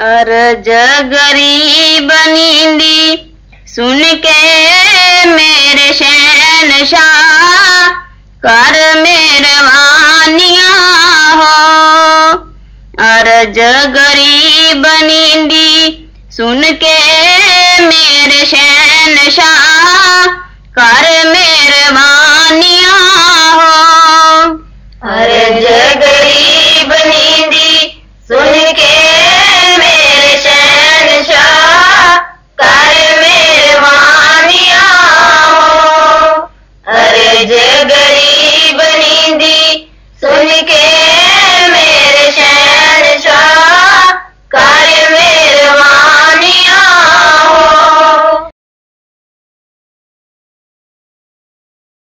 अर्ज गरीब नींदी सुन के मेरे शहनशाह, कर मेहरबानियां हो। अर्ज गरीब नींदी सुन के मेरे शहनशाह, कर मेहरबानियां हो। अर्ज